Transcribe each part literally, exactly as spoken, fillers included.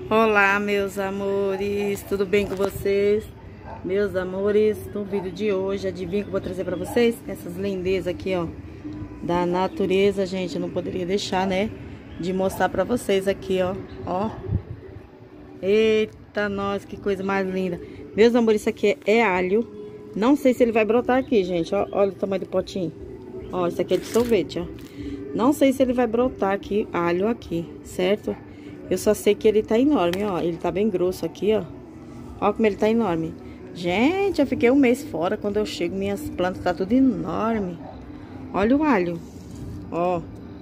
Olá, meus amores, tudo bem com vocês? Meus amores, no vídeo de hoje, adivinha que eu vou trazer pra vocês? Essas lindezas aqui, ó, da natureza, gente. Eu não poderia deixar, né, de mostrar pra vocês aqui, ó, ó. Eita, nós, que coisa mais linda. Meus amores, isso aqui é, é alho. Não sei se ele vai brotar aqui, gente, ó. Olha o tamanho do potinho. Ó, isso aqui é de sorvete, ó. Não sei se ele vai brotar aqui, alho aqui, certo? Eu só sei que ele tá enorme, ó. Ele tá bem grosso aqui, ó. Ó como ele tá enorme. Gente, eu fiquei um mês fora. Quando eu chego, minhas plantas tá tudo enorme. Olha o alho. Ó.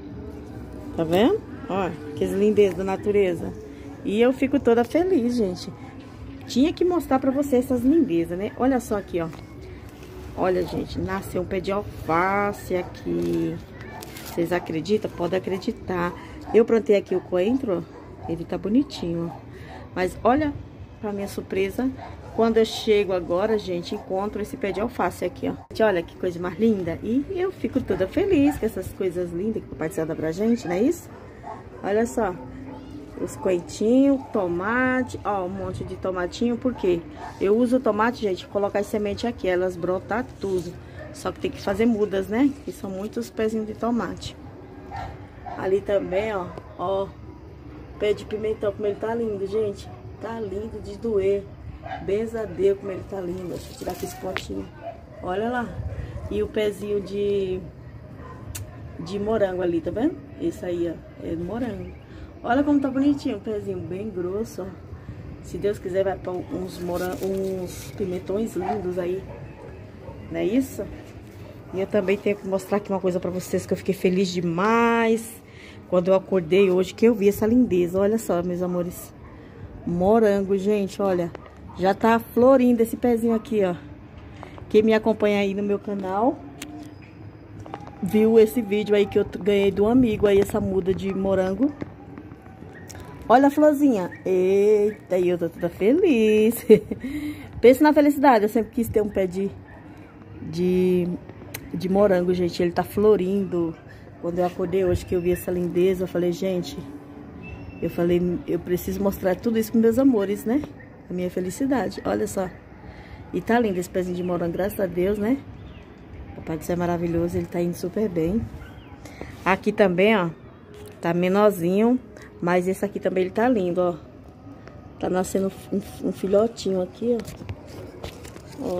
Tá vendo? Ó, que lindeza da natureza. E eu fico toda feliz, gente. Tinha que mostrar pra vocês essas lindezas, né? Olha só aqui, ó. Olha, gente, nasceu um pé de alface aqui. Vocês acreditam? Podem acreditar. Eu plantei aqui o coentro, ó. Ele tá bonitinho, ó. Mas olha, pra minha surpresa, quando eu chego agora, gente, encontro esse pé de alface aqui, ó. Olha que coisa mais linda. E eu fico toda feliz com essas coisas lindas que o Papai do Céu dá pra gente, não é isso? Olha só. Os coentinhos, tomate, ó, um monte de tomatinho. Por quê? Eu uso o tomate, gente, colocar as sementes aqui, elas brotar tudo. Só que tem que fazer mudas, né? Que são muitos pezinhos de tomate. Ali também, ó, ó, pé de pimentão, como ele tá lindo, gente. Tá lindo de doer. Benza a Deus, como ele tá lindo. Deixa eu tirar aqui esse potinho. Olha lá. E o pezinho de de morango ali, tá vendo? Esse aí, ó, é do morango. Olha como tá bonitinho, o pezinho bem grosso, ó. Se Deus quiser, vai pôr uns morangos, uns pimentões lindos aí. Não é isso? E eu também tenho que mostrar aqui uma coisa pra vocês que eu fiquei feliz demais quando eu acordei hoje, que eu vi essa lindeza. Olha só, meus amores. Morango, gente, olha. Já tá florindo esse pezinho aqui, ó. Quem me acompanha aí no meu canal viu esse vídeo aí que eu ganhei de um amigo aí, essa muda de morango. Olha a florzinha. Eita, e eu tô toda feliz. Pensa na felicidade. Eu sempre quis ter um pé de, de, de morango, gente. Ele tá florindo. Quando eu acordei hoje que eu vi essa lindeza, eu falei, gente, eu falei, eu preciso mostrar tudo isso pros meus amores, né? A minha felicidade. Olha só. E tá lindo esse pezinho de morango, graças a Deus, né? O Papai do Céu é maravilhoso, ele tá indo super bem. Aqui também, ó, tá menorzinho. Mas esse aqui também, ele tá lindo, ó. Tá nascendo um, um filhotinho aqui, ó.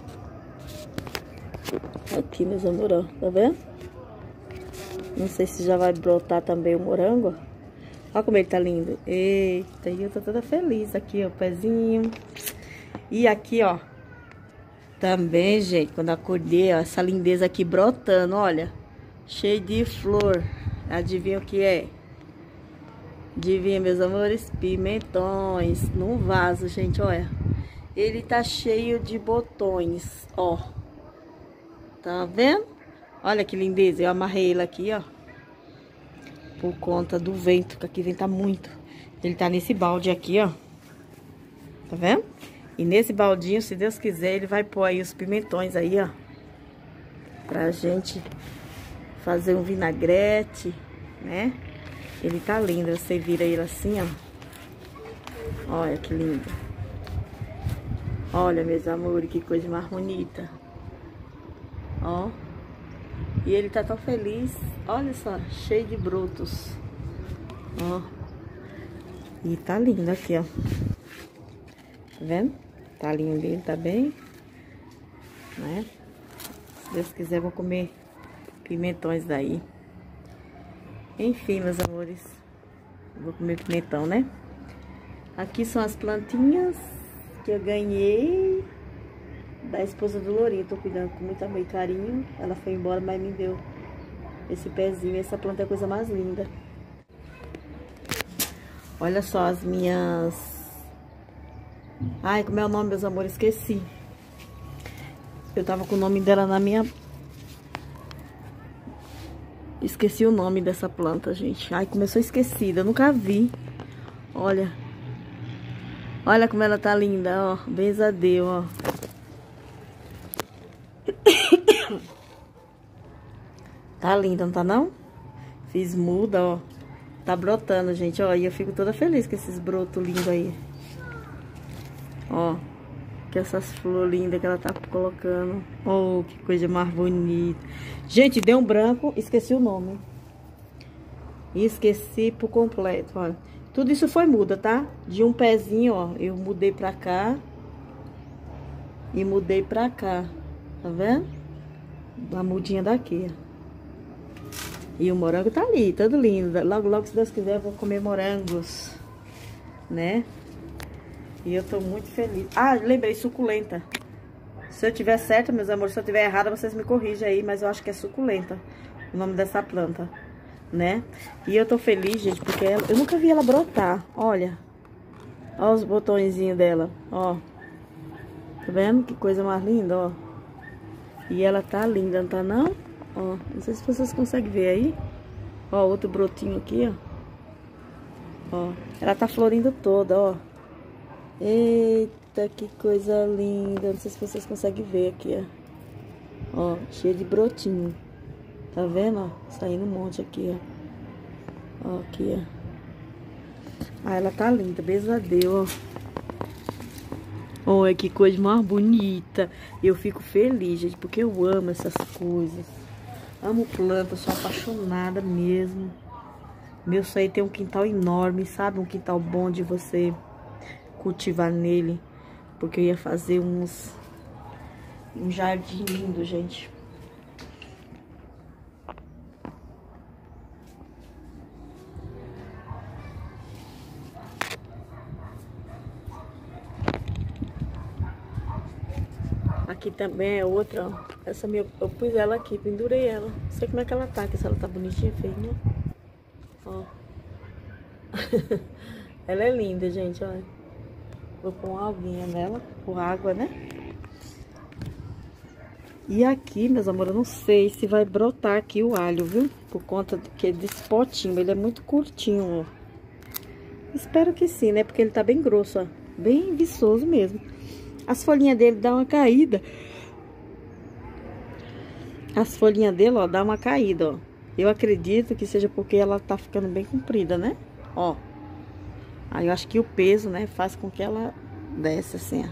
Ó. Aqui, meus amores, ó. Tá vendo? Não sei se já vai brotar também o morango, ó. Olha como ele tá lindo. Eita, e eu tô toda feliz aqui, ó, o pezinho. E aqui, ó. Também, gente, quando eu acordei, ó, essa lindeza aqui brotando, olha. Cheio de flor. Adivinha o que é? Adivinha, meus amores? Pimentões num vaso, gente, olha. Ele tá cheio de botões, ó. Tá vendo? Olha que lindeza. Eu amarrei ele aqui, ó. Por conta do vento, que aqui venta muito. Ele tá nesse balde aqui, ó. Tá vendo? E nesse baldinho, se Deus quiser, ele vai pôr aí os pimentões aí, ó. Pra gente fazer um vinagrete, né? Ele tá lindo, você vira ele assim, ó. Olha que lindo. Olha, meus amores, que coisa mais bonita. Ó. E ele tá tão feliz. Olha só, cheio de brotos. Ó. E tá lindo aqui, ó. Tá vendo? Tá lindo ele, tá bem? Né? Se Deus quiser, eu vou comer pimentões daí. Enfim, meus amores, vou comer pimentão, né? Aqui são as plantinhas que eu ganhei da esposa do Lourinho. Tô cuidando com muito amor e carinho. Ela foi embora, mas me deu esse pezinho. Essa planta é a coisa mais linda. Olha só as minhas... Ai, como é o nome, meus amores? Esqueci. Eu tava com o nome dela na minha... Esqueci o nome dessa planta, gente. Ai, começou esquecida. Eu nunca vi. Olha. Olha como ela tá linda, ó. Benza a Deus, ó. Tá linda, não tá não? Fiz muda, ó. Tá brotando, gente, ó. E eu fico toda feliz com esses brotos lindos aí. Ó. Que essas flores lindas que ela tá colocando. Oh, que coisa mais bonita. Gente, deu um branco. Esqueci o nome. Esqueci por completo, olha. Tudo isso foi muda, tá? De um pezinho, ó. Eu mudei pra cá. E mudei pra cá. Tá vendo? A mudinha daqui, ó. E o morango tá ali, todo lindo. Logo, logo, se Deus quiser, eu vou comer morangos. Né? E eu tô muito feliz. Ah, lembrei, suculenta. Se eu tiver certo, meus amores, se eu tiver errada, vocês me corrigem aí. Mas eu acho que é suculenta o nome dessa planta, né? E eu tô feliz, gente, porque ela, eu nunca vi ela brotar. Olha. Olha os botõezinhos dela, ó. Tá vendo? Que coisa mais linda, ó. E ela tá linda, não tá não? Ó, não sei se vocês conseguem ver aí. Ó, outro brotinho aqui, ó. Ó, ela tá florindo toda, ó. Eita, que coisa linda. Não sei se vocês conseguem ver aqui, ó. Ó, cheio de brotinho. Tá vendo, ó? Saindo um monte aqui, ó. Ó, aqui, ó. Ah, ela tá linda, beijadeu, ó. Olha que coisa mais bonita. Eu fico feliz, gente, porque eu amo essas coisas. Amo planta, sou apaixonada mesmo. Meu sonho é ter um quintal enorme, sabe? Um quintal bom de você cultivar nele. Porque eu ia fazer uns... um jardim lindo, gente. Aqui também é outra, ó. Essa minha, eu pus ela aqui, pendurei ela. Não sei como é que ela tá, que se ela tá bonitinha, feinha. Ó. Ela é linda, gente, olha. Vou pôr uma aguinha nela, com água, né? E aqui, meus amores, eu não sei se vai brotar aqui o alho, viu? Por conta que desse potinho, ele é muito curtinho, ó. Espero que sim, né? Porque ele tá bem grosso, ó. Bem viçoso mesmo. As folhinhas dele dão uma caída. As folhinhas dele, ó, dá uma caída, ó. Eu acredito que seja porque ela tá ficando bem comprida, né? Ó. Aí eu acho que o peso, né, faz com que ela desce assim, ó.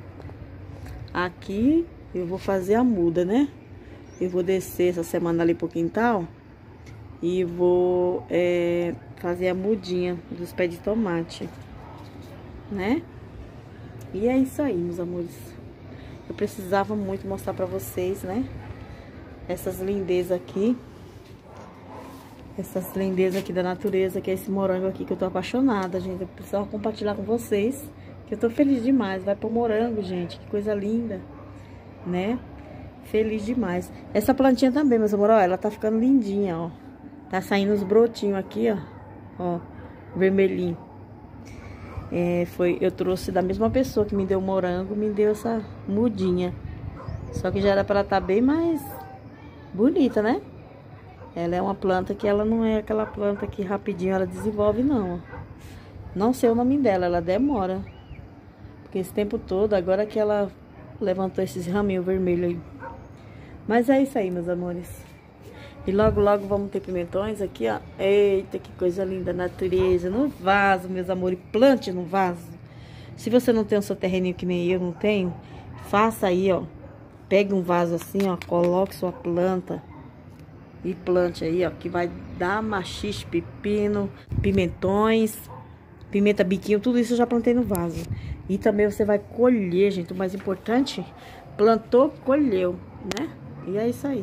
Aqui eu vou fazer a muda, né? Eu vou descer essa semana ali pro quintal. E vou é, fazer a mudinha dos pés de tomate, né? E é isso aí, meus amores. Eu precisava muito mostrar pra vocês, né? Essas lindezas aqui. Essas lindezas aqui da natureza, que é esse morango aqui, que eu tô apaixonada, gente. Eu precisava compartilhar com vocês, que eu tô feliz demais. Vai pro morango, gente. Que coisa linda, né? Feliz demais. Essa plantinha também, meus amores, ó, ela tá ficando lindinha, ó. Tá saindo os brotinhos aqui, ó. Ó, vermelhinho. É, foi, eu trouxe da mesma pessoa que me deu morango, me deu essa mudinha. Só que já era pra ela tá bem mais bonita, né? Ela é uma planta que ela não é aquela planta que rapidinho ela desenvolve, não. Não sei o nome dela, ela demora. Porque esse tempo todo, agora que ela levantou esses raminhos vermelhos aí. Mas é isso aí, meus amores. E logo, logo vamos ter pimentões aqui, ó. Eita, que coisa linda, natureza. No vaso, meus amores. Plante no vaso. Se você não tem o seu terreninho que nem eu não tenho, faça aí, ó. Pegue um vaso assim, ó. Coloque sua planta. E plante aí, ó. Que vai dar maxixe, pepino, pimentões, pimenta biquinho. Tudo isso eu já plantei no vaso. E também você vai colher, gente. O mais importante, plantou, colheu, né? E é isso aí.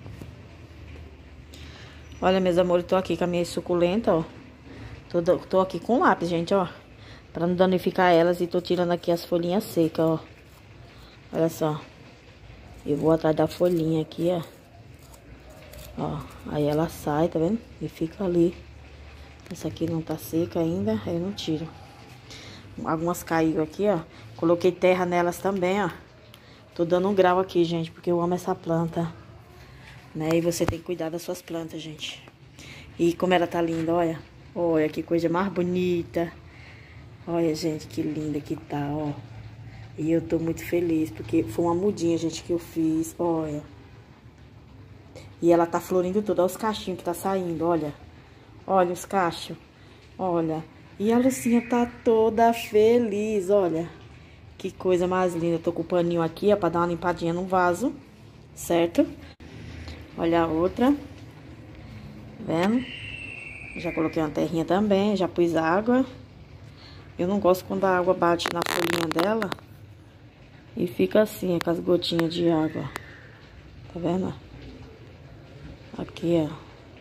Olha, meus amores, tô aqui com a minha suculenta, ó. Tô, tô aqui com lápis, gente, ó. Pra não danificar elas. E tô tirando aqui as folhinhas secas, ó. Olha só. Eu vou atrás da folhinha aqui, ó. Ó, aí ela sai, tá vendo? E fica ali. Essa aqui não tá seca ainda, aí eu não tiro. Algumas caíram aqui, ó. Coloquei terra nelas também, ó. Tô dando um grau aqui, gente, porque eu amo essa planta. Né? E você tem que cuidar das suas plantas, gente. E como ela tá linda, olha. Olha que coisa mais bonita. Olha, gente, que linda que tá, ó. E eu tô muito feliz, porque foi uma mudinha, gente, que eu fiz, olha. E ela tá florindo toda, olha os cachinhos que tá saindo, olha. Olha os cachos. Olha. E a Lucinha tá toda feliz, olha. Que coisa mais linda. Tô com o paninho aqui, ó, pra dar uma limpadinha no vaso. Certo? Olha a outra. Vendo? Já coloquei uma terrinha também, já pus água. Eu não gosto quando a água bate na folhinha dela e fica assim, com as gotinhas de água. Tá vendo? Aqui, ó.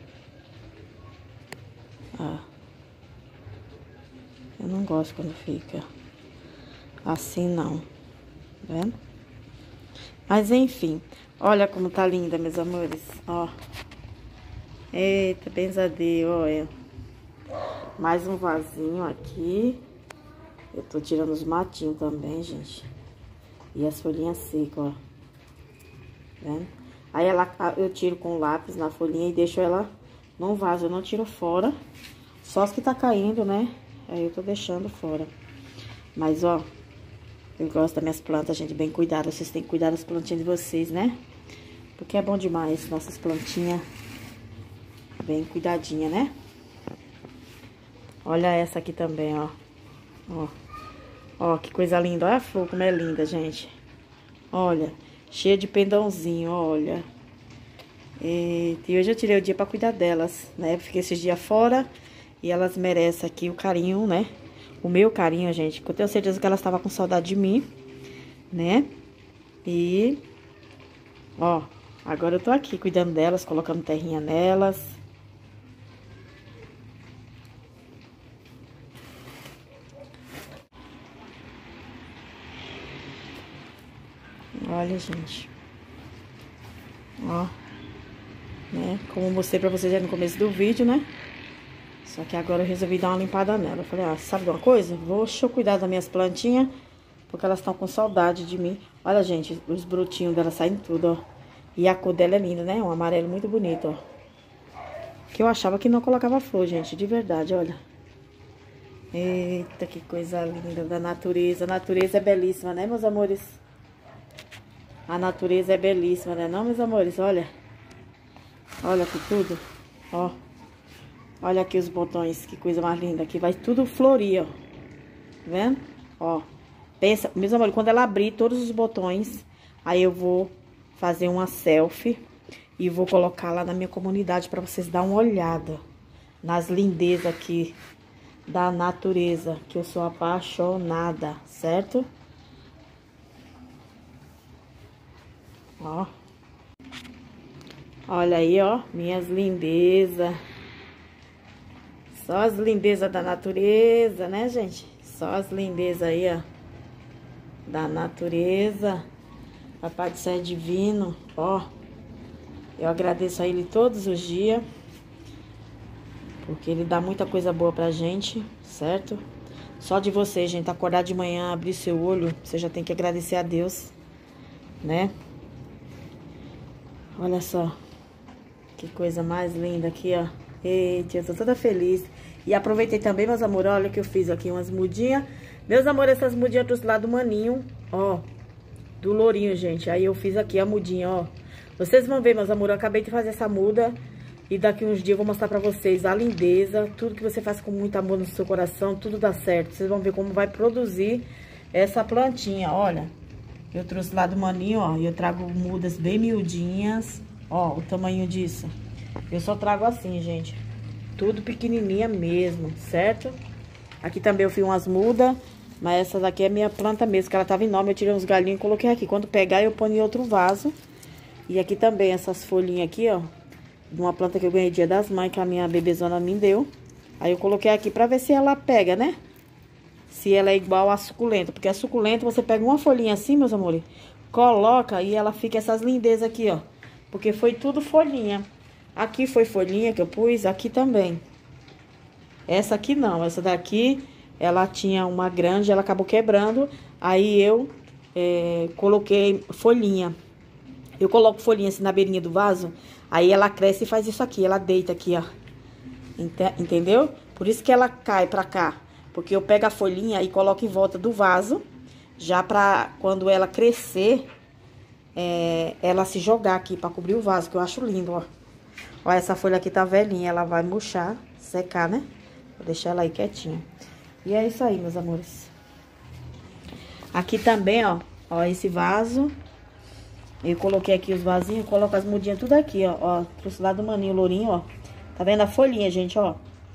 Ó. Eu não gosto quando fica assim, não. Tá vendo? Mas, enfim. Olha como tá linda, meus amores. Ó. Eita, pesadelo, olha. Mais um vasinho aqui. Eu tô tirando os matinhos também, gente. E as folhinhas secas, ó. Vendo? Aí ela, eu tiro com lápis na folhinha e deixo ela num vaso. Eu não tiro fora. Só as que tá caindo, né? Aí eu tô deixando fora. Mas, ó, eu gosto das minhas plantas, gente, bem cuidadas. Vocês têm que cuidar das plantinhas de vocês, né? Porque é bom demais, nossas plantinhas bem cuidadinha, né? Olha essa aqui também, ó. Ó, ó, que coisa linda. Olha a flor como é linda, gente. Olha, cheia de pendãozinho, olha. Eita, e hoje eu tirei o dia pra cuidar delas, né? Fiquei esses dias fora e elas merecem aqui o carinho, né? O meu carinho, gente, que eu tenho certeza que elas estavam com saudade de mim, né? E, ó, agora eu tô aqui cuidando delas, colocando terrinha nelas. Olha, gente. Ó. Né? Como eu mostrei pra vocês já no começo do vídeo, né? Só que agora eu resolvi dar uma limpada nela. Eu falei, ah, sabe de uma coisa? Vou deixa eu cuidar das minhas plantinhas, porque elas estão com saudade de mim. Olha, gente, os brotinhos dela saem tudo, ó. E a cor dela é linda, né? Um amarelo muito bonito, ó. Que eu achava que não colocava flor, gente, de verdade, olha. Eita, que coisa linda da natureza. A natureza é belíssima, né, meus amores? A natureza é belíssima, né, não, meus amores? Olha. Olha aqui tudo, ó. Olha aqui os botões, que coisa mais linda. Aqui vai tudo florir, ó. Tá vendo? Ó. Pensa, meus amores, quando ela abrir todos os botões, aí eu vou fazer uma selfie e vou colocar lá na minha comunidade pra vocês dar uma olhada nas lindezas aqui da natureza, que eu sou apaixonada, certo? Ó. Olha aí, ó, minhas lindezas. Só as lindezas da natureza, né, gente? Só as lindezas aí, ó, da natureza. Papai do Céu é divino, ó. Eu agradeço a ele todos os dias, porque ele dá muita coisa boa pra gente, certo? Só de você, gente, acordar de manhã, abrir seu olho, você já tem que agradecer a Deus, né? Olha só. Que coisa mais linda aqui, ó. Eita, eu tô toda feliz. E aproveitei também, meus amores, olha que eu fiz aqui umas mudinhas. Meus amores, essas mudinhas eu trouxe lá do maninho, ó. Do lourinho, gente. Aí eu fiz aqui a mudinha, ó. Vocês vão ver, meus amores, eu acabei de fazer essa muda. E daqui uns dias eu vou mostrar pra vocês a lindeza. Tudo que você faz com muito amor no seu coração, tudo dá certo. Vocês vão ver como vai produzir essa plantinha, olha. Eu trouxe lá do maninho, ó. E eu trago mudas bem miudinhas. Ó, o tamanho disso. Eu só trago assim, gente. Tudo pequenininha mesmo, certo? Aqui também eu fiz umas mudas. Mas essa daqui é minha planta mesmo, que ela tava enorme. Eu tirei uns galinhos e coloquei aqui. Quando pegar, eu ponho em outro vaso. E aqui também, essas folhinhas aqui, ó. De uma planta que eu ganhei dia das mães, que a minha bebezona me deu. Aí eu coloquei aqui pra ver se ela pega, né? Se ela é igual a suculenta. Porque a suculenta, você pega uma folhinha assim, meus amores. Coloca e ela fica essas lindezas aqui, ó. Porque foi tudo folhinha. Aqui foi folhinha que eu pus, aqui também. Essa aqui não, essa daqui, ela tinha uma grande, ela acabou quebrando. Aí eu é, coloquei folhinha. Eu coloco folhinha assim na beirinha do vaso, aí ela cresce e faz isso aqui, ela deita aqui, ó. Entendeu? Por isso que ela cai pra cá. Porque eu pego a folhinha e coloco em volta do vaso, já pra quando ela crescer... É, ela se jogar aqui pra cobrir o vaso, que eu acho lindo, ó. Ó, essa folha aqui tá velhinha, ela vai murchar, secar, né? Vou deixar ela aí quietinha. E é isso aí, meus amores. Aqui também, ó, ó, esse vaso. Eu coloquei aqui os vasinhos, coloco as mudinhas tudo aqui, ó, ó. Trouxe lá do maninho lourinho, ó. Tá vendo a folhinha, gente, ó?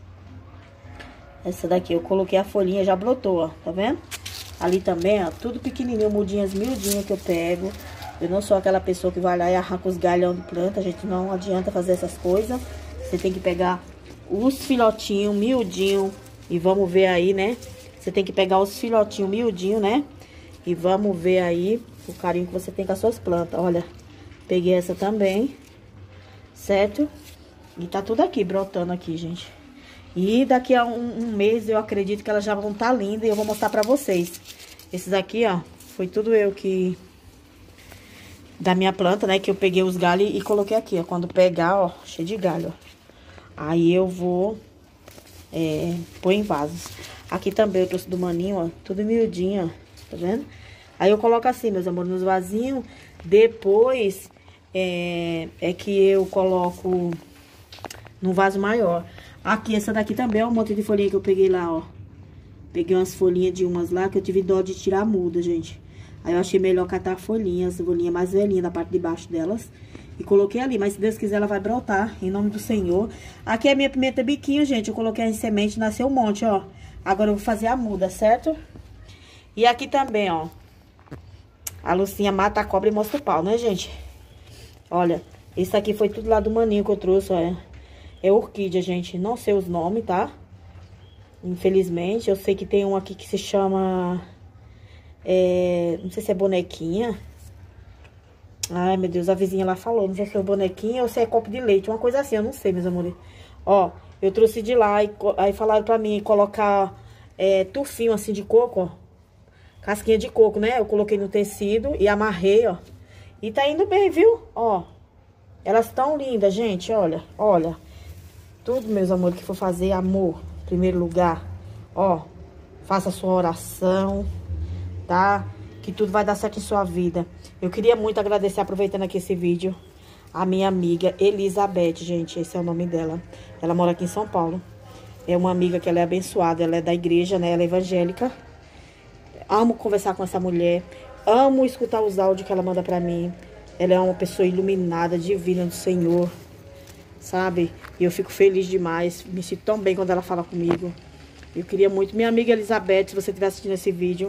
Essa daqui, eu coloquei a folhinha, já brotou, ó, tá vendo? Ali também, ó, tudo pequenininho, mudinhas, miudinhas que eu pego. Eu não sou aquela pessoa que vai lá e arranca os galhão de planta, a gente não adianta fazer essas coisas. Você tem que pegar os filhotinhos, miudinho, e vamos ver aí, né? Você tem que pegar os filhotinhos, miudinho, né? E vamos ver aí o carinho que você tem com as suas plantas. Olha, peguei essa também, certo? E tá tudo aqui, brotando aqui, gente. E daqui a um, um mês eu acredito que elas já vão estar lindas e eu vou mostrar pra vocês. Esses aqui, ó, foi tudo eu que... Da minha planta, né, que eu peguei os galhos e coloquei aqui, ó. Quando pegar, ó, cheio de galho, ó. Aí eu vou é, pôr em vasos. Aqui também eu trouxe do maninho, ó, tudo miudinho, ó, tá vendo? Aí eu coloco assim, meus amores, nos vasinhos. Depois é, é que eu coloco num vaso maior. Aqui, essa daqui também é um monte de folhinha que eu peguei lá, ó. Peguei umas folhinhas de umas lá que eu tive dó de tirar a muda, gente. Aí eu achei melhor catar a folhinha, as folhinhas mais velhinhas da parte de baixo delas. E coloquei ali, mas se Deus quiser ela vai brotar, em nome do Senhor. Aqui é a minha pimenta biquinho, gente. Eu coloquei em semente, nasceu um monte, ó. Agora eu vou fazer a muda, certo? E aqui também, ó. A Lucinha mata a cobra e mostra o pau, né, gente? Olha, isso aqui foi tudo lá do maninho que eu trouxe, ó. É orquídea, gente. Não sei os nomes, tá? Infelizmente. Eu sei que tem um aqui que se chama... É, não sei se é bonequinha. Ai, meu Deus, a vizinha lá falou. Não sei se é bonequinha ou se é copo de leite. Uma coisa assim, eu não sei, meus amores. Ó, eu trouxe de lá e aí falaram pra mim colocar é, tufinho assim de coco, ó. Casquinha de coco, né? Eu coloquei no tecido e amarrei, ó. E tá indo bem, viu? Ó, elas tão lindas, gente, olha, olha. Tudo, meus amores, que for fazer, amor, em primeiro lugar. Ó, faça a sua oração, tá? Que tudo vai dar certo em sua vida. Eu queria muito agradecer, aproveitando aqui esse vídeo, a minha amiga Elizabeth, gente, esse é o nome dela. Ela mora aqui em São Paulo. É uma amiga que ela é abençoada, ela é da igreja, né? Ela é evangélica. Amo conversar com essa mulher, amo escutar os áudios que ela manda pra mim. Ela é uma pessoa iluminada, divina do Senhor, sabe? E eu fico feliz demais, me sinto tão bem quando ela fala comigo. Eu queria muito, minha amiga Elizabeth, se você estiver assistindo esse vídeo,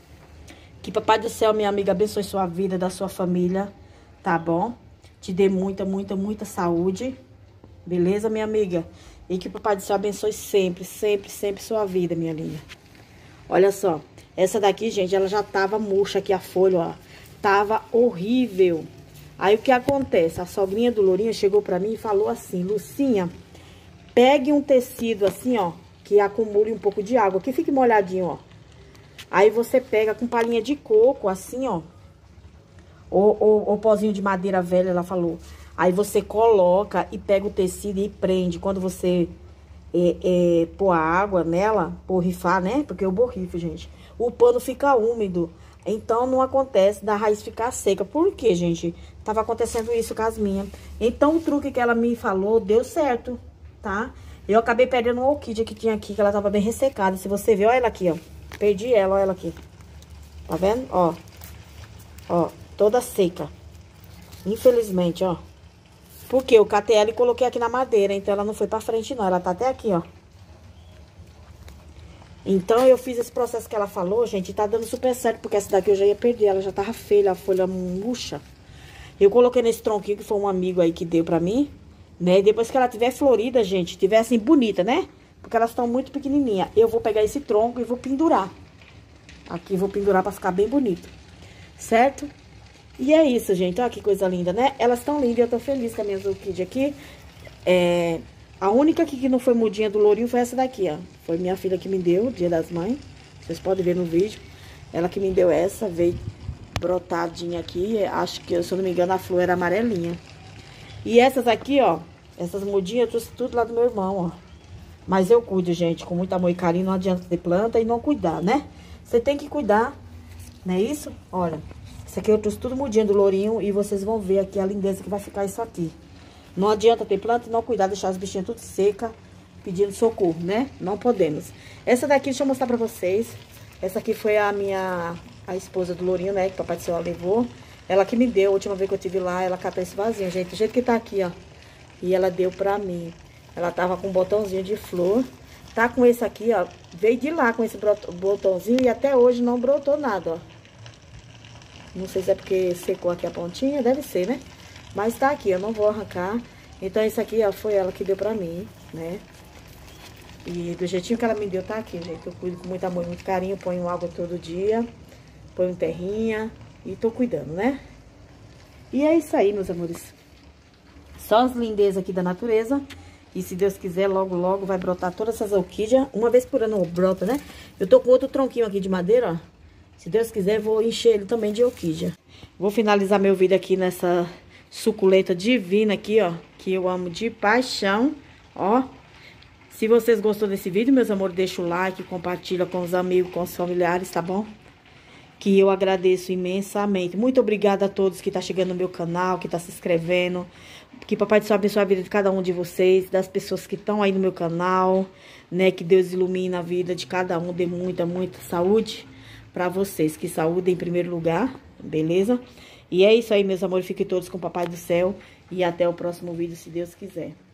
que Papai do Céu, minha amiga, abençoe sua vida, da sua família, tá bom? Te dê muita, muita, muita saúde, beleza, minha amiga? E que Papai do Céu abençoe sempre, sempre, sempre sua vida, minha linda. Olha só, essa daqui, gente, ela já tava murcha aqui, a folha, ó. Tava horrível. Aí o que acontece? A sogrinha do Lourinho chegou pra mim e falou assim: Lucinha, pegue um tecido assim, ó, que acumule um pouco de água, que fique molhadinho, ó. Aí você pega com palhinha de coco, assim, ó. Ou, ou, ou pozinho de madeira velha, ela falou. Aí você coloca e pega o tecido e prende. Quando você é, é, pôr a água nela, borrifar, né? Porque eu borrifo, gente. O pano fica úmido. Então, não acontece da raiz ficar seca. Por quê, gente? Tava acontecendo isso com as minhas. Então, o truque que ela me falou deu certo, tá? Eu acabei perdendo uma orquídea que tinha aqui, que ela tava bem ressecada. Se você ver, olha ela aqui, ó. Perdi ela, olha ela aqui. Tá vendo? Ó. Ó, toda seca. Infelizmente, ó. Porque eu catei ela e coloquei aqui na madeira. Então, ela não foi pra frente, não. Ela tá até aqui, ó. Então, eu fiz esse processo que ela falou, gente, e tá dando super certo, porque essa daqui eu já ia perder, ela já tava feia, a folha murcha. Eu coloquei nesse tronquinho, que foi um amigo aí que deu pra mim, né? E depois que ela tiver florida, gente, tiver assim, bonita, né? Porque elas estão muito pequenininhas. Eu vou pegar esse tronco e vou pendurar. Aqui, vou pendurar pra ficar bem bonito, certo? E é isso, gente, olha que coisa linda, né? Elas estão lindas, eu tô feliz com as minhas orquídeas aqui. É... A única aqui que não foi mudinha do Lourinho foi essa daqui, ó. Foi minha filha que me deu, Dia das Mães. Vocês podem ver no vídeo. Ela que me deu essa, veio brotadinha aqui. Acho que, se eu não me engano, a flor era amarelinha. E essas aqui, ó, essas mudinhas, eu trouxe tudo lá do meu irmão, ó. Mas eu cuido, gente, com muito amor e carinho. Não adianta ter planta e não cuidar, né? Você tem que cuidar, não é isso? Olha, isso aqui eu trouxe tudo mudinha do Lourinho. E vocês vão ver aqui a lindeza que vai ficar isso aqui. Não adianta ter planta e não cuidar, deixar as bichinhas tudo seca. pedindo socorro, né? Não podemos. Essa daqui, deixa eu mostrar pra vocês. Essa aqui foi a minha, a esposa do Lourinho, né? Que o Papai do Céu levou. Ela que me deu, a última vez que eu tive lá, ela catou esse vasinho, gente. Do jeito que tá aqui, ó. E ela deu pra mim. Ela tava com um botãozinho de flor. Tá com esse aqui, ó. Veio de lá com esse botãozinho e até hoje não brotou nada, ó. Não sei se é porque secou aqui a pontinha, deve ser, né? Mas tá aqui, eu não vou arrancar. Então, esse aqui, ó, foi ela que deu pra mim, né? E do jeitinho que ela me deu, tá aqui, gente. Eu cuido com muito amor e muito carinho. Ponho água todo dia. Ponho terrinha. E tô cuidando, né? E é isso aí, meus amores. Só as lindezas aqui da natureza. E se Deus quiser, logo, logo vai brotar todas essas orquídeas. Uma vez por ano brota, né? Eu tô com outro tronquinho aqui de madeira, ó. Se Deus quiser, vou encher ele também de orquídea. Vou finalizar meu vídeo aqui nessa suculenta divina aqui, ó. Que eu amo de paixão, ó. Se vocês gostou desse vídeo, meus amores, deixa o like, compartilha com os amigos, com os familiares, tá bom? Que eu agradeço imensamente. Muito obrigada a todos que tá chegando no meu canal, que tá se inscrevendo. Que Papai do Céu abençoe a vida de cada um de vocês, das pessoas que estão aí no meu canal, né? Que Deus ilumine a vida de cada um, dê muita, muita saúde pra vocês. Que saúde em primeiro lugar, beleza? E é isso aí, meus amores. Fiquem todos com o Papai do Céu. E até o próximo vídeo, se Deus quiser.